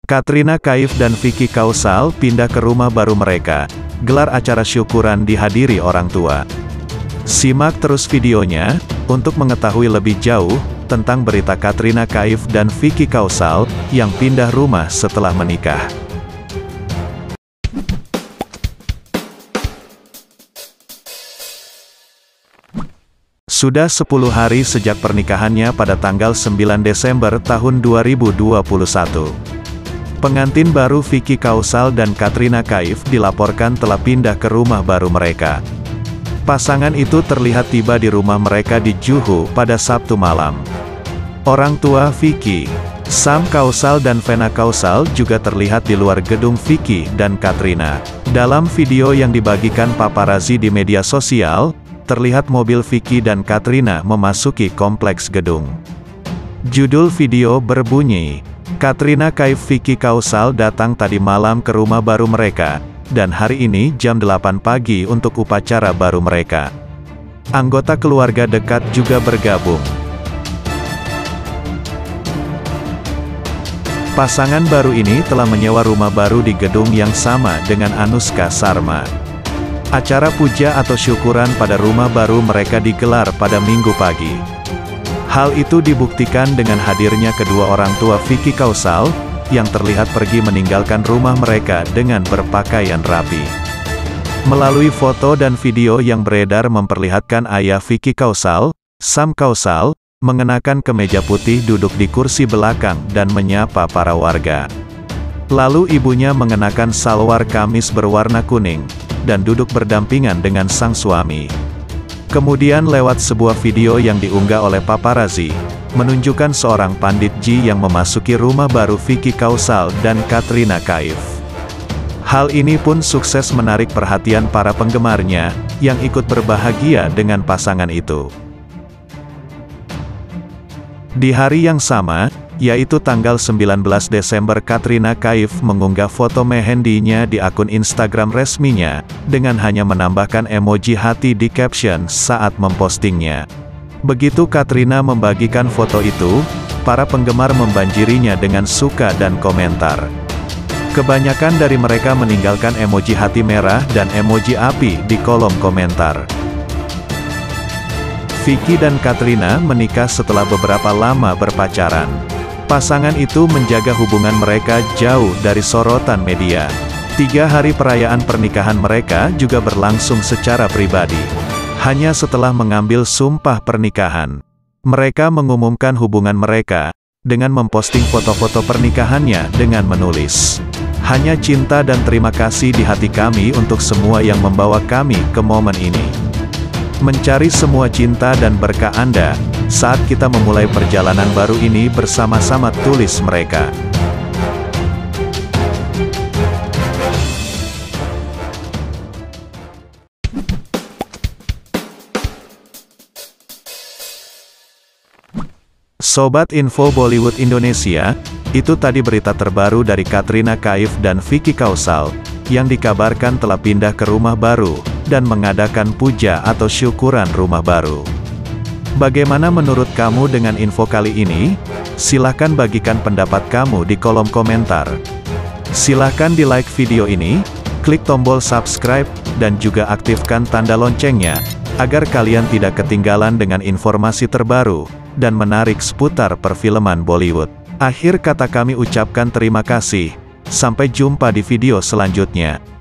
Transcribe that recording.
Katrina Kaif dan Vicky Kaushal pindah ke rumah baru mereka. Gelar acara syukuran dihadiri orang tua. Simak terus videonya, untuk mengetahui lebih jauh, tentang berita Katrina Kaif dan Vicky Kaushal, yang pindah rumah setelah menikah. Sudah 10 hari sejak pernikahannya pada tanggal 9 Desember tahun 2021. Pengantin baru Vicky Kaushal dan Katrina Kaif dilaporkan telah pindah ke rumah baru mereka. Pasangan itu terlihat tiba di rumah mereka di Juhu pada Sabtu malam. Orang tua Vicky, Sam Kaushal dan Vena Kaushal juga terlihat di luar gedung Vicky dan Katrina. Dalam video yang dibagikan paparazzi di media sosial, terlihat mobil Vicky dan Katrina memasuki kompleks gedung. Judul video berbunyi, Katrina Kaif Vicky Kaushal datang tadi malam ke rumah baru mereka, dan hari ini jam 8 pagi untuk upacara baru mereka. Anggota keluarga dekat juga bergabung. Pasangan baru ini telah menyewa rumah baru di gedung yang sama dengan Anushka Sharma. Acara puja atau syukuran pada rumah baru mereka digelar pada Minggu pagi. Hal itu dibuktikan dengan hadirnya kedua orang tua Vicky Kaushal, yang terlihat pergi meninggalkan rumah mereka dengan berpakaian rapi. Melalui foto dan video yang beredar memperlihatkan ayah Vicky Kaushal, Sam Kaushal, mengenakan kemeja putih duduk di kursi belakang dan menyapa para warga. Lalu ibunya mengenakan salwar kamis berwarna kuning, dan duduk berdampingan dengan sang suami. Kemudian lewat sebuah video yang diunggah oleh paparazzi, menunjukkan seorang pandit Ji yang memasuki rumah baru Vicky Kaushal dan Katrina Kaif. Hal ini pun sukses menarik perhatian para penggemarnya, yang ikut berbahagia dengan pasangan itu. Di hari yang sama, yaitu tanggal 19 Desember, Katrina Kaif mengunggah foto mehendinya di akun Instagram resminya, dengan hanya menambahkan emoji hati di caption saat mempostingnya. Begitu Katrina membagikan foto itu, para penggemar membanjirinya dengan suka dan komentar. Kebanyakan dari mereka meninggalkan emoji hati merah dan emoji api di kolom komentar. Vicky dan Katrina menikah setelah beberapa lama berpacaran. Pasangan itu menjaga hubungan mereka jauh dari sorotan media. 3 hari perayaan pernikahan mereka juga berlangsung secara pribadi. Hanya setelah mengambil sumpah pernikahan, mereka mengumumkan hubungan mereka, dengan memposting foto-foto pernikahannya dengan menulis, "Hanya cinta dan terima kasih di hati kami untuk semua yang membawa kami ke momen ini. Mencari semua cinta dan berkah Anda, saat kita memulai perjalanan baru ini bersama-sama," tulis mereka. Sobat Info Bollywood Indonesia, itu tadi berita terbaru dari Katrina Kaif dan Vicky Kaushal, yang dikabarkan telah pindah ke rumah baru, dan mengadakan puja atau syukuran rumah baru. Bagaimana menurut kamu dengan info kali ini? Silahkan bagikan pendapat kamu di kolom komentar. Silahkan di like video ini, klik tombol subscribe, dan juga aktifkan tanda loncengnya, agar kalian tidak ketinggalan dengan informasi terbaru, dan menarik seputar perfilman Bollywood. Akhir kata kami ucapkan terima kasih. Sampai jumpa di video selanjutnya.